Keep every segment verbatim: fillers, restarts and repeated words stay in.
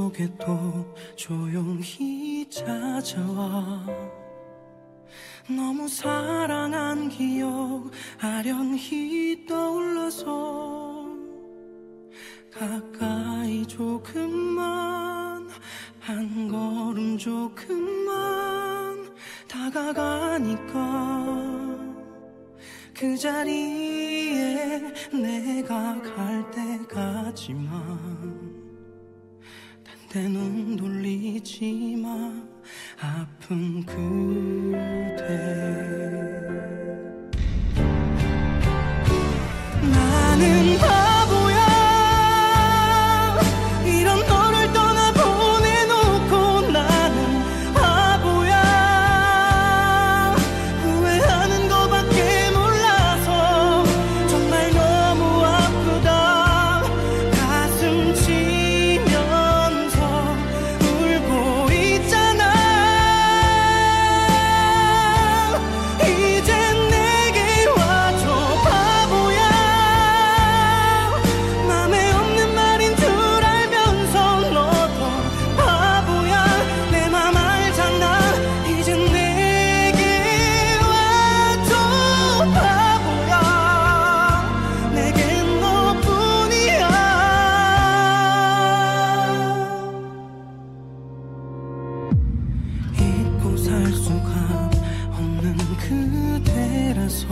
속에 또 조용히 찾아와. 너무 사랑한 기억 아련히 떠올라서 가까이 조금만, 한 걸음 조금만 다가가니까 그 자리에 내가 갈 때까지만 딴 데는 돌리지 마. 아픈 그대, 나는 바보야. 이런 너를 떠나보내놓고 나는 바보야. 후회하는 거밖에 몰라서 정말 너무 아프다. 가슴 치면서 울고 있잖아. 이제 내게 와줘 바보야. 맘에 없는 말인 줄 알면서 너도 바보야. 내 맘 알잖아. 이제 내게 와줘 바보야. 내겐 너뿐이야. 잊고 살 수가 없는 그대라서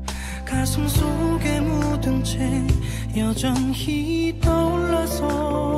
가슴 속에 묻은 채 여전히 떠올라서